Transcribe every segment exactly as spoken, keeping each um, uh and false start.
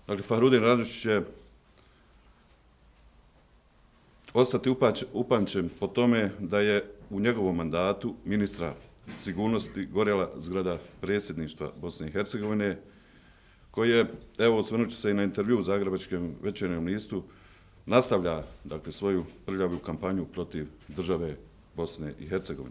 Dakle, Fahrudin Radončić će ostati upamćen po tome da je u njegovom mandatu ministra sigurnosti gorjela zgrada predsjedništva Bosne i Hercegovine, koji je, evo, osvrnut ću se i na intervju u Zagrebačkom Večernjem listu, nastavlja, dakle, svoju prljavu kampanju protiv države Bosne i Hercegovine.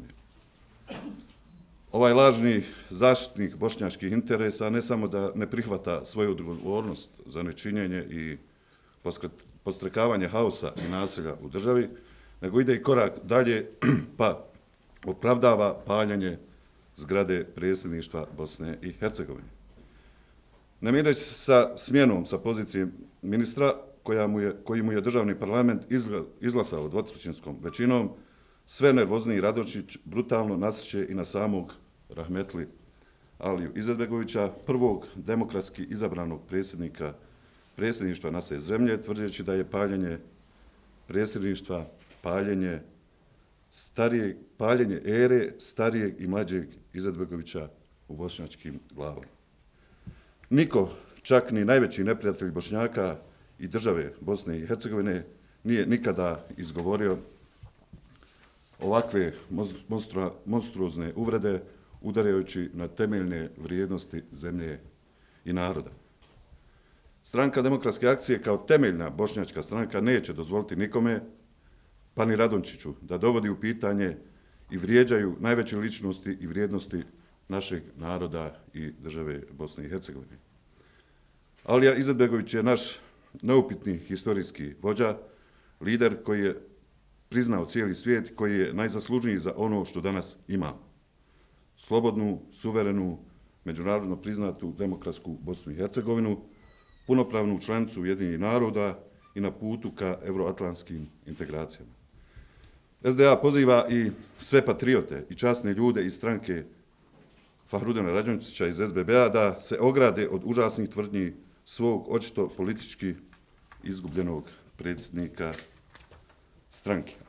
Ovaj lažni zaštitnik bošnjačkih interesa ne samo da ne prihvata svoju odgovornost za nečinjenje i podstrekavanje haosa i nasilja u državi, nego ide i korak dalje pa opravdava paljenje zgrade predsjedništva Bosne i Hercegovine. Ne mireći se sa smjenom sa pozicije ministra koja mu je, koji mu je državni parlament izglasao dvotrećinskom većinom, sve nervozniji Radončić brutalno nasrće i na samog rahmetli Aliju Izetbegovića, prvog demokratski izabranog predsjednika predsjedništva naše zemlje, tvrdeći da je paljenje predsjedništva paljenje starijeg, paljenje ere starijeg i mlađeg Izetbegovića u bošnjačkim glavama. Niko, čak ni najveći neprijatelj Bošnjaka i države Bosne i Hercegovine, nije nikada izgovorio ovakve monstruozne uvrede udarajući na temeljne vrijednosti zemlje i naroda. Stranka Demokratske akcije kao temeljna bošnjačka stranka neće dozvoliti nikome, pa ni Radončiću, da dovodi u pitanje i vrijeđaju najveće ličnosti i vrijednosti našeg naroda i države Bosne i Hercegovine. Alija Izetbegović je naš neupitni historijski vođa, lider koji je priznao cijeli svijet, koji je najzaslužniji za ono što danas imamo. Slobodnu, suverenu, međunarodno priznatu demokratsku Bosnu i Hercegovinu, punopravnu članicu Ujedinjenih naroda i na putu ka euroatlantskim integracijama. S D A poziva i sve patriote i časne ljude iz stranke Fahrudina Radončića iz S B B-a da se ograde od užasnih tvrdnji svog očito politički izgubljenog predsjednika stranke.